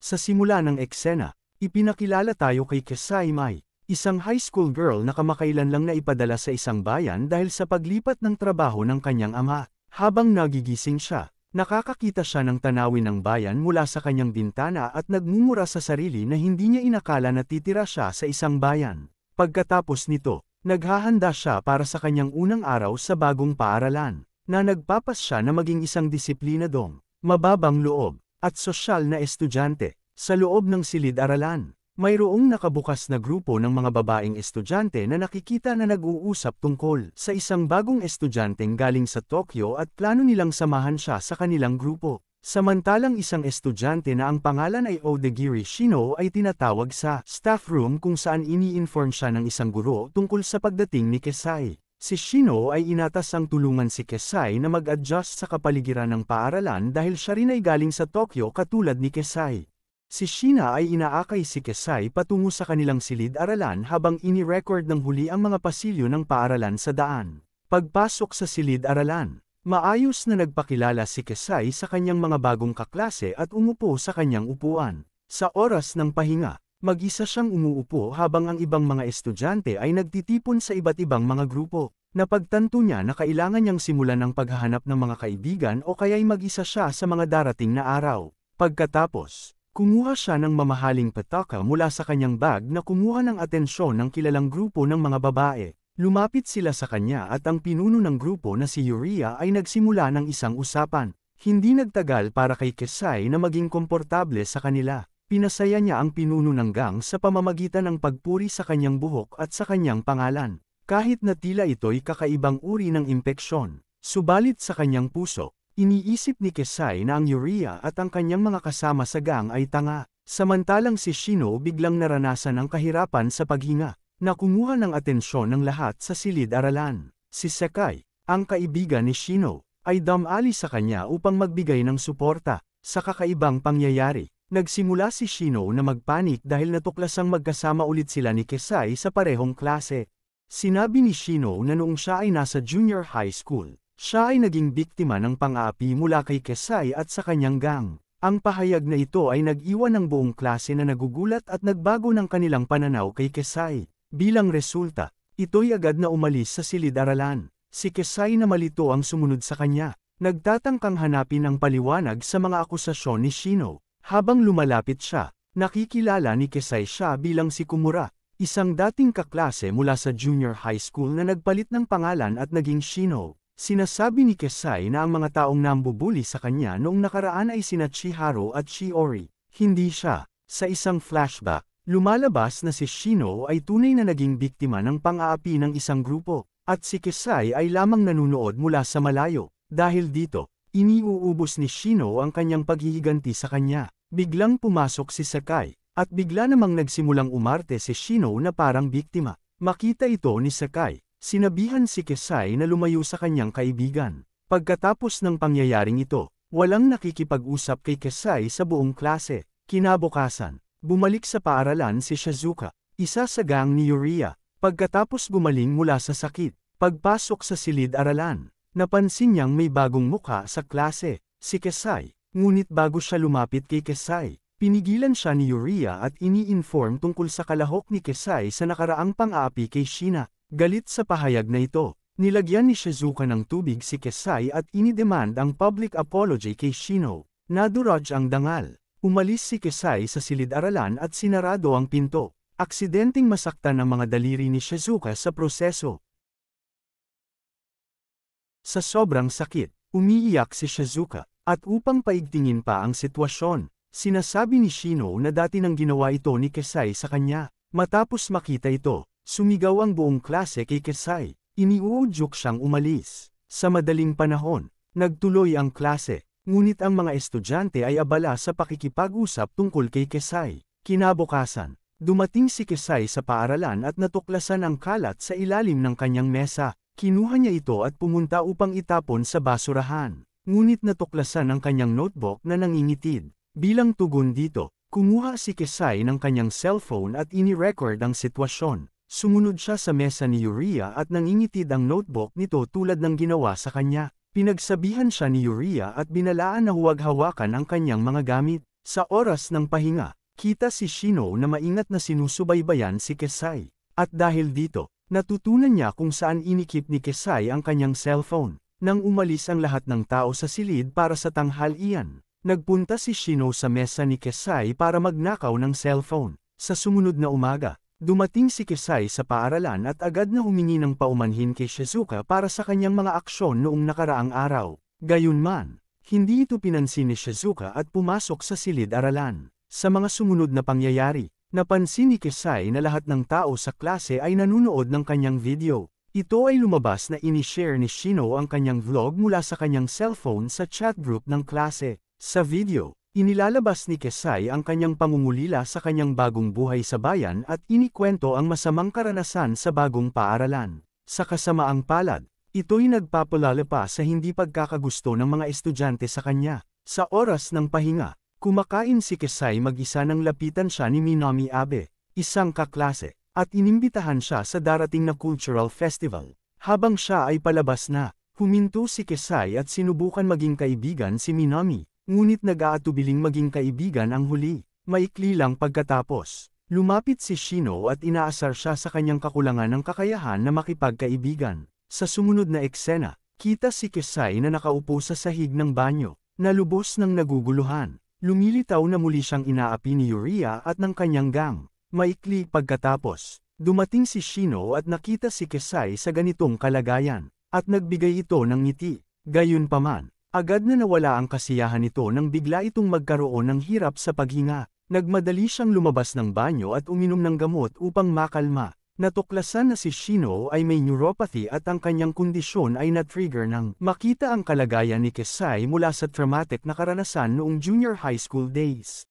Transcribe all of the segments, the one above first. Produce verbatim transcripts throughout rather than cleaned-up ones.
Sa simula ng eksena, ipinakilala tayo kay Kesai Mai, isang high school girl na kamakailan lang naipadala sa isang bayan dahil sa paglipat ng trabaho ng kanyang ama. Habang nagigising siya, nakakakita siya ng tanawin ng bayan mula sa kanyang bintana at nagmumura sa sarili na hindi niya inakala na titira siya sa isang bayan. Pagkatapos nito, naghahanda siya para sa kanyang unang araw sa bagong paaralan, na nagpapas siya na maging isang disiplinadong, mababang loob, at sosyal na estudyante. Sa loob ng silid-aralan, mayroong nakabukas na grupo ng mga babaeng estudyante na nakikita na nag-uusap tungkol sa isang bagong estudyanteng galing sa Tokyo at plano nilang samahan siya sa kanilang grupo. Samantalang isang estudyante na ang pangalan ay Odagiri Shino ay tinatawag sa staff room kung saan ini-inform siya ng isang guro tungkol sa pagdating ni Kesai. Si Shino ay inatas ang tulungan si Kesai na mag-adjust sa kapaligiran ng paaralan dahil siya rin ay galing sa Tokyo katulad ni Kesai. Si Shina ay inaakay si Kesai patungo sa kanilang silid-aralan habang ini-record ng huli ang mga pasilyo ng paaralan sa daan. Pagpasok sa silid-aralan, maayos na nagpakilala si Kesai sa kanyang mga bagong kaklase at umupo sa kanyang upuan. Sa oras ng pahinga, mag-isa siyang umuupo habang ang ibang mga estudyante ay nagtitipon sa iba't ibang mga grupo. Napagtanto niya na kailangan niyang simulan ang paghahanap ng mga kaibigan o kaya'y mag-isa siya sa mga darating na araw. Pagkatapos, kumuha siya ng mamahaling petaka mula sa kanyang bag na kumuha ng atensyon ng kilalang grupo ng mga babae. Lumapit sila sa kanya at ang pinuno ng grupo na si Yuria ay nagsimula ng isang usapan. Hindi nagtagal para kay Kesai na maging komportable sa kanila. Pinasaya niya ang pinuno ng gang sa pamamagitan ng pagpuri sa kanyang buhok at sa kanyang pangalan. Kahit na tila ito'y kakaibang uri ng impeksyon, subalit sa kanyang puso, iniisip ni Kesai na ang Yuria at ang kanyang mga kasama sa gang ay tanga, samantalang si Shino biglang naranasan ang kahirapan sa paghinga, na kumuha ng atensyon ng lahat sa silid-aralan. Si Sekai, ang kaibigan ni Shino, ay dumali sa kanya upang magbigay ng suporta. Sa kakaibang pangyayari, nagsimula si Shino na magpanik dahil natuklasang magkasama ulit sila ni Kesai sa parehong klase. Sinabi ni Shino na noong siya ay nasa junior high school, siya ay naging biktima ng pang-aapi mula kay Kesai at sa kanyang gang. Ang pahayag na ito ay nag-iwan ng buong klase na nagugulat at nagbago ng kanilang pananaw kay Kesai. Bilang resulta, ito'y agad na umalis sa silid-aralan. Si Kesai na malito ang sumunod sa kanya, nagtatangkang hanapin ang paliwanag sa mga akusasyon ni Shino. Habang lumalapit siya, nakikilala ni Kesai siya bilang si Kumura, isang dating kaklase mula sa junior high school na nagpalit ng pangalan at naging Shino. Sinasabi ni Kesai na ang mga taong nambubuli sa kanya noong nakaraan ay sina Chihiro at Shiori. Hindi siya. Sa isang flashback, lumalabas na si Shino ay tunay na naging biktima ng pang-aapi ng isang grupo, at si Kesai ay lamang nanunood mula sa malayo. Dahil dito, iniuubos ni Shino ang kanyang paghihiganti sa kanya. Biglang pumasok si Sakai, at bigla namang nagsimulang umarte si Shino na parang biktima. Makita ito ni Sakai. Sinabihan si Kesai na lumayo sa kanyang kaibigan. Pagkatapos ng pangyayaring ito, walang nakikipag-usap kay Kesai sa buong klase. Kinabukasan, bumalik sa paaralan si Shizuka, isa sa gang ni Yuria. Pagkatapos gumaling mula sa sakit, pagpasok sa silid-aralan, napansin niyang may bagong mukha sa klase, si Kesai. Ngunit bago siya lumapit kay Kesai, pinigilan siya ni Yuria at ini-inform tungkol sa kalahok ni Kesai sa nakaraang pang-aapi kay Shina. Galit sa pahayag na ito, nilagyan ni Shizuka ng tubig si Kesai at inidemand ang public apology kay Shino. Naduraj ang dangal. Umalis si Kesai sa silid-aralan at sinarado ang pinto. Aksidenteng masaktan ang mga daliri ni Shizuka sa proseso. Sa sobrang sakit, umiiyak si Shizuka, at upang paigtingin pa ang sitwasyon, sinasabi ni Shino na dati nang ginawa ito ni Kesai sa kanya. Matapos makita ito, sumigaw ang buong klase kay Kesai. Iniuudyok siyang umalis. Sa madaling panahon, nagtuloy ang klase, ngunit ang mga estudyante ay abala sa pakikipag-usap tungkol kay Kesai. Kinabukasan, dumating si Kesai sa paaralan at natuklasan ang kalat sa ilalim ng kanyang mesa. Kinuha niya ito at pumunta upang itapon sa basurahan. Ngunit natuklasan ang kanyang notebook na nangingitid. Bilang tugon dito, kumuha si Kesai ng kanyang cellphone at ini-record ang sitwasyon. Sumunod siya sa mesa ni Yuria at nangingitid ang notebook nito tulad ng ginawa sa kanya. Pinagsabihan siya ni Yuria at binalaan na huwag hawakan ang kanyang mga gamit. Sa oras ng pahinga, kita si Shino na maingat na sinusubaybayan si Kesai. At dahil dito, natutunan niya kung saan inikip ni Kesai ang kanyang cellphone. Nang umalis ang lahat ng tao sa silid para sa tanghalian, nagpunta si Shino sa mesa ni Kesai para magnakaw ng cellphone. Sa sumunod na umaga, dumating si Kesai sa paaralan at agad na humingi ng paumanhin kay Shizuka para sa kanyang mga aksyon noong nakaraang araw. Gayunman, hindi ito pinansin ni Shizuka at pumasok sa silid-aralan. Sa mga sumunod na pangyayari, napansin ni Kesai na lahat ng tao sa klase ay nanunood ng kanyang video. Ito ay lumabas na ini-share ni Shino ang kanyang vlog mula sa kanyang cellphone sa chat group ng klase. Sa video, inilalabas ni Kesai ang kanyang pangungulila sa kanyang bagong buhay sa bayan at inikwento ang masamang karanasan sa bagong paaralan. Sa kasamaang palad, ito'y nagpapalala pa sa hindi pagkakagusto ng mga estudyante sa kanya. Sa oras ng pahinga, kumakain si Kesai mag-isa nang lapitan siya ni Minami Abe, isang kaklase, at inimbitahan siya sa darating na cultural festival. Habang siya ay palabas na, huminto si Kesai at sinubukan maging kaibigan si Minami, ngunit nag-aatubiling maging kaibigan ang huli. Maikli lang pagkatapos, lumapit si Shino at inaasar siya sa kanyang kakulangan ng kakayahan na makipagkaibigan. Sa sumunod na eksena, kita si Kesai na nakaupo sa sahig ng banyo, na lubos ng naguguluhan. Lumilitaw na muli siyang inaapi ni Yuria at ng kanyang gang. Maikli pagkatapos, dumating si Shino at nakita si Kesai sa ganitong kalagayan, at nagbigay ito ng ngiti. Gayunpaman, agad na nawala ang kasiyahan nito nang bigla itong magkaroon ng hirap sa paghinga. Nagmadali siyang lumabas ng banyo at uminom ng gamot upang makalma. Natuklasan na si Shino ay may neuropathy at ang kanyang kondisyon ay na-trigger nang makita ang kalagayan ni Kesai mula sa traumatic na karanasan noong junior high school days.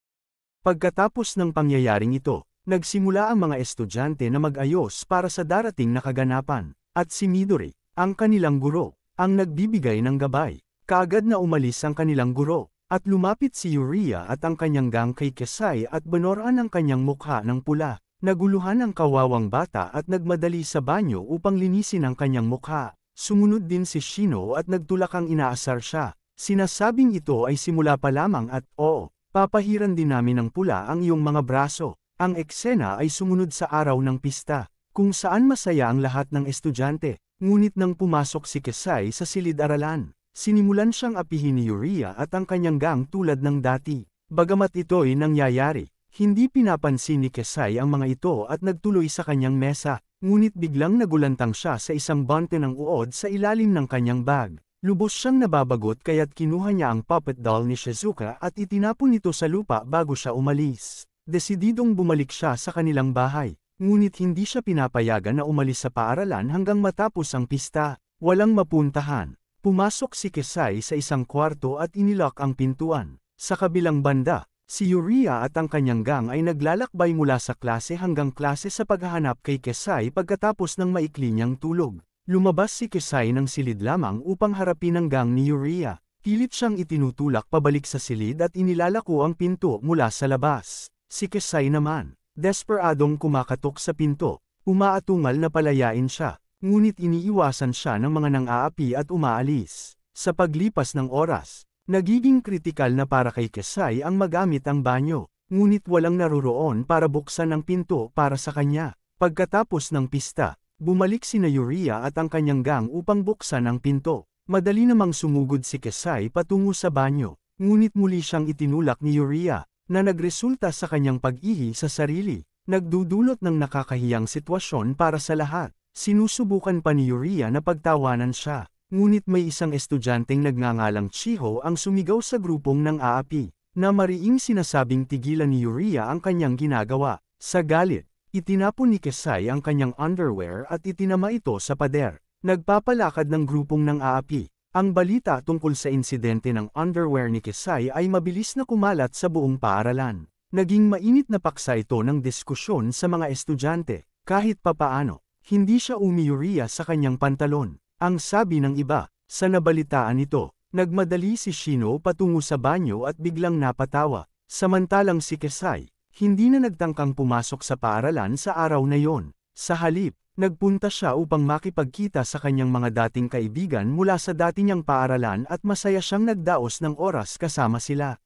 Pagkatapos ng pangyayaring ito, nagsimula ang mga estudyante na mag-ayos para sa darating na kaganapan, at si Midori, ang kanilang guro, ang nagbibigay ng gabay. Kaagad na umalis ang kanilang guro, at lumapit si Yuria at ang kanyang gang kay Kesai at binoran ang kanyang mukha ng pula. Naguluhan ang kawawang bata at nagmadali sa banyo upang linisin ang kanyang mukha. Sumunod din si Shino at nagtulakang inaasar siya. Sinasabing ito ay simula pa lamang at, oo, papahiran din namin ng pula ang iyong mga braso. Ang eksena ay sumunod sa araw ng pista, kung saan masaya ang lahat ng estudyante. Ngunit nang pumasok si Kesai sa silid-aralan, sinimulan siyang apihin ni Yuria at ang kanyang gang tulad ng dati. Bagamat ito'y nangyayari, hindi pinapansin ni Kesai ang mga ito at nagtuloy sa kanyang mesa, ngunit biglang nagulantang siya sa isang bante ng uod sa ilalim ng kanyang bag. Lubos siyang nababagot kaya't kinuha niya ang puppet doll ni Shizuka at itinapon ito sa lupa bago siya umalis. Desididong bumalik siya sa kanilang bahay, ngunit hindi siya pinapayagan na umalis sa paaralan hanggang matapos ang pista. Walang mapuntahan. Pumasok si Kesai sa isang kwarto at inilock ang pintuan. Sa kabilang banda, si Yuria at ang kanyang gang ay naglalakbay mula sa klase hanggang klase sa paghahanap kay Kesai pagkatapos ng maikli niyang tulog. Lumabas si Kesai ng silid lamang upang harapin ang gang ni Yuria. Pilit siyang itinutulak pabalik sa silid at inilalako ang pinto mula sa labas. Si Kesai naman, desperadong kumakatok sa pinto, umaatungal na palayain siya, ngunit iniiwasan siya ng mga nang-aapi at umaalis. Sa paglipas ng oras, nagiging kritikal na para kay Kesai ang magamit ang banyo, ngunit walang naroroon para buksan ang pinto para sa kanya. Pagkatapos ng pista, bumalik sina Yuria at ang kanyang gang upang buksan ang pinto. Madali namang sumugod si Kesai patungo sa banyo, ngunit muli siyang itinulak ni Yuria, na nagresulta sa kanyang pag-ihi sa sarili, nagdudulot ng nakakahiyang sitwasyon para sa lahat. Sinusubukan pa ni Yuria na pagtawanan siya. Ngunit may isang estudyanteng nagngangalang Chiho ang sumigaw sa grupong ng aapi, na mariing sinasabing tigilan ni Yuria ang kanyang ginagawa. Sa galit, itinapon ni Kesai ang kanyang underwear at itinama ito sa pader. Nagpapalakad ng grupong ng aapi. Ang balita tungkol sa insidente ng underwear ni Kesai ay mabilis na kumalat sa buong paaralan. Naging mainit na paksa ito ng diskusyon sa mga estudyante. Kahit papaano, hindi siya umiyuriya sa kanyang pantalon. Ang sabi ng iba, sa nabalitaan ito, nagmadali si Shino patungo sa banyo at biglang napatawa. Samantalang si Kesai, hindi na nagtangkang pumasok sa paaralan sa araw na yon. Sa halip, nagpunta siya upang makipagkita sa kanyang mga dating kaibigan mula sa dati niyang paaralan at masaya siyang nagdaos ng oras kasama sila.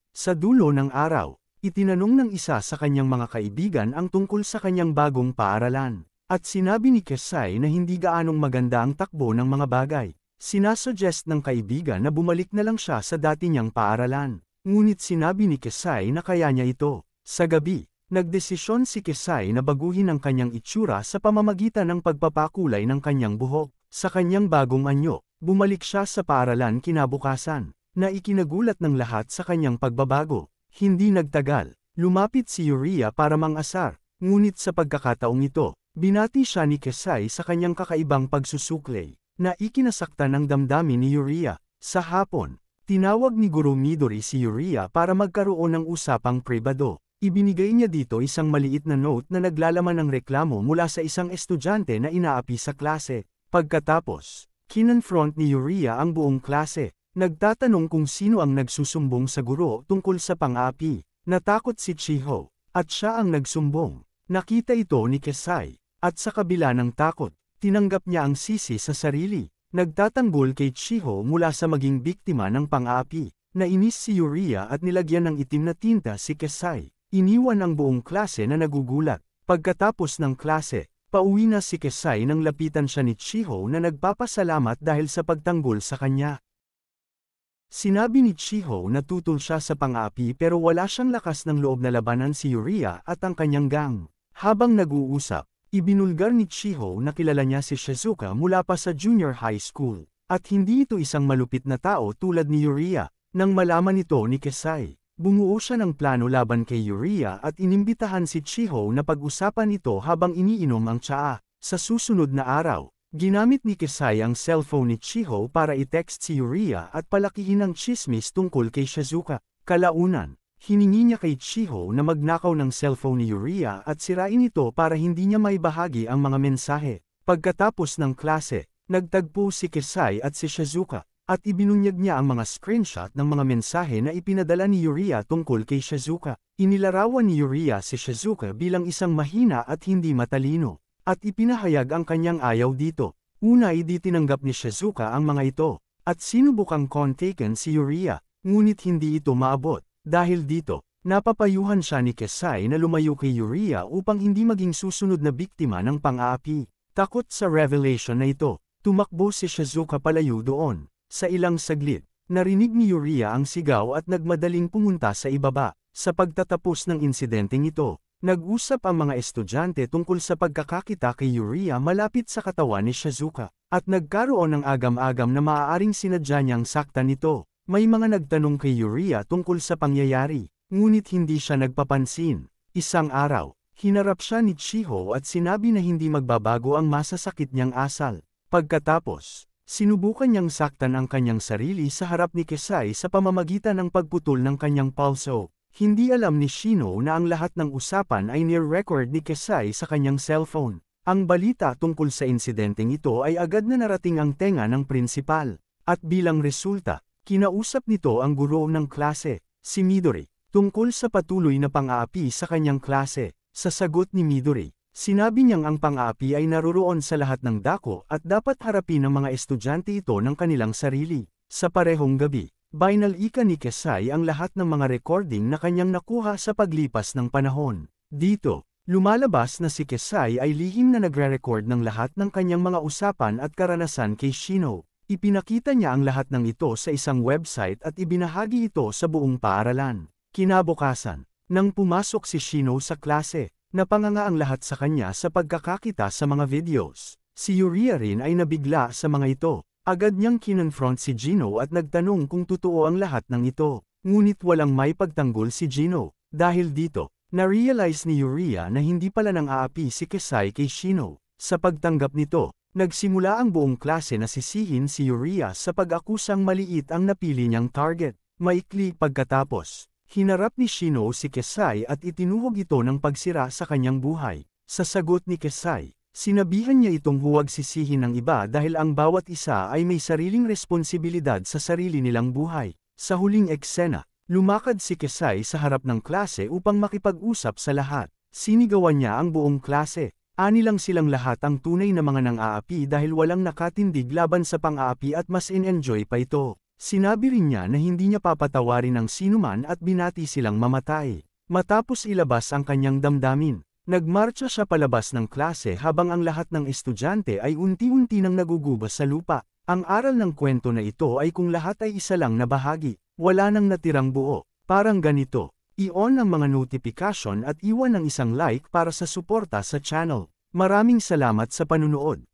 Sa dulo ng araw, itinanong ng isa sa kanyang mga kaibigan ang tungkol sa kanyang bagong paaralan. At sinabi ni Kesai na hindi gaanong maganda ang takbo ng mga bagay. Sinasuggest ng kaibigan na bumalik na lang siya sa dati niyang paaralan. Ngunit sinabi ni Kesai na kaya niya ito. Sa gabi, nagdesisyon si Kesai na baguhin ang kanyang itsura sa pamamagitan ng pagpapakulay ng kanyang buhok. Sa kanyang bagong anyo, bumalik siya sa paaralan kinabukasan, na ikinagulat ng lahat sa kanyang pagbabago. Hindi nagtagal, lumapit si Yuria para mang-asar, ngunit sa pagkakataong ito, binati siya ni Kesai sa kanyang kakaibang pagsusuklay, na ikinasaktan ng damdamin ni Yuria. Sa hapon, tinawag ni Guro Midori si Yuria para magkaroon ng usapang pribado. Ibinigay niya dito isang maliit na note na naglalaman ng reklamo mula sa isang estudyante na inaapi sa klase. Pagkatapos, kinonfront ni Yuria ang buong klase. Nagtatanong kung sino ang nagsusumbong sa guro tungkol sa pang-aapi. Natakot si Chiho, at siya ang nagsumbong. Nakita ito ni Kesai, at sa kabila ng takot, tinanggap niya ang sisi sa sarili. Nagtatanggol kay Chiho mula sa maging biktima ng pang-aapi. Nainis si Yuria at nilagyan ng itim na tinta si Kesai. Iniwan ang buong klase na nagugulat. Pagkatapos ng klase, pauwi na si Kesai nang lapitan siya ni Chiho na nagpapasalamat dahil sa pagtanggol sa kanya. Sinabi ni Chiho na tutol siya sa pang-aapi pero wala siyang lakas ng loob na labanan si Yuria at ang kanyang gang. Habang nag-uusap, ibinulgar ni Chiho na kilala niya si Shizuka mula pa sa junior high school, at hindi ito isang malupit na tao tulad ni Yuria. Nang malaman ito ni Kesai, bumuo siya ng plano laban kay Yuria at inimbitahan si Chiho na pag-usapan ito habang iniinom ang tsaa. Sa susunod na araw, ginamit ni Kesai ang cellphone ni Chiho para i-text si Yuria at palakihin ang chismis tungkol kay Shizuka. Kalaunan, hiningi niya kay Chiho na magnakaw ng cellphone ni Yuria at sirain ito para hindi niya maibahagi ang mga mensahe. Pagkatapos ng klase, nagtagpo si Kesai at si Shizuka, at ibinunyag niya ang mga screenshot ng mga mensahe na ipinadala ni Yuria tungkol kay Shizuka. Inilarawan ni Yuria si Shizuka bilang isang mahina at hindi matalino, at ipinahayag ang kanyang ayaw dito. Una ay di tinanggap ni Shizuka ang mga ito, at sinubukang kontaken si Yuria, ngunit hindi ito maabot. Dahil dito, napapayuhan siya ni Kesai na lumayo kay Yuria upang hindi maging susunod na biktima ng pang-aapi. Takot sa revelation na ito, tumakbo si Shizuka palayo doon. Sa ilang saglit, narinig ni Yuria ang sigaw at nagmadaling pumunta sa ibaba. Sa pagtatapos ng insidenteng ito, nag-usap ang mga estudyante tungkol sa pagkakakita kay Yuria malapit sa katawan ni Shizuka, at nagkaroon ng agam-agam na maaaring sinadya niyang saktan nito. May mga nagtanong kay Yuria tungkol sa pangyayari, ngunit hindi siya nagpapansin. Isang araw, hinarap siya ni Chiho at sinabi na hindi magbabago ang masasakit niyang asal. Pagkatapos, sinubukan niyang saktan ang kanyang sarili sa harap ni Kesai sa pamamagitan ng pagputol ng kanyang palso. Hindi alam ni Shino na ang lahat ng usapan ay near-record ni Kesai sa kanyang cellphone. Ang balita tungkol sa insidenteng ito ay agad na narating ang tenga ng prinsipal. At bilang resulta, kinausap nito ang guro ng klase, si Midori, tungkol sa patuloy na pang-aapi sa kanyang klase. Sa sagot ni Midori, sinabi niyang ang pang-aapi ay naroroon sa lahat ng dako at dapat harapin ng mga estudyante ito ng kanilang sarili. Sa parehong gabi, binalika ni Kesai ang lahat ng mga recording na kanyang nakuha sa paglipas ng panahon. Dito, lumalabas na si Kesai ay lihim na nagre-record ng lahat ng kanyang mga usapan at karanasan kay Shino. Ipinakita niya ang lahat ng ito sa isang website at ibinahagi ito sa buong paaralan. Kinabukasan, nang pumasok si Shino sa klase, napanganga ang lahat sa kanya sa pagkakakita sa mga videos. Si Yuria rin ay nabigla sa mga ito. Agad niyang kinonfront si Gino at nagtanong kung totoo ang lahat ng ito. Ngunit walang may pagtanggol si Gino. Dahil dito, na-realize ni Yuria na hindi pala nang aapi si Kesai kay Shino. Sa pagtanggap nito, nagsimula ang buong klase na sisihin si Yuria sa pag-akusang maliit ang napili niyang target. Maikli pagkatapos, hinarap ni Shino si Kesai at itinuhog ito ng pagsira sa kanyang buhay. Sa sagot ni Kesai, sinabihan niya itong huwag sisihin ng iba dahil ang bawat isa ay may sariling responsibilidad sa sarili nilang buhay. Sa huling eksena, lumakad si Kesai sa harap ng klase upang makipag-usap sa lahat. Sinigawan niya ang buong klase. Ani lang silang lahat ang tunay na mga nang-aapi dahil walang nakatindig laban sa pang-aapi at mas in-enjoy pa ito. Sinabi rin niya na hindi niya papatawarin ang sinuman at binati silang mamatay. Matapos ilabas ang kanyang damdamin, nagmarcha siya palabas ng klase habang ang lahat ng estudyante ay unti-unti nang nagugubas sa lupa. Ang aral ng kwento na ito ay kung lahat ay isa lang na bahagi, wala nang natirang buo. Parang ganito, i-on ang mga notification at iwan ng isang like para sa suporta sa channel. Maraming salamat sa panunood.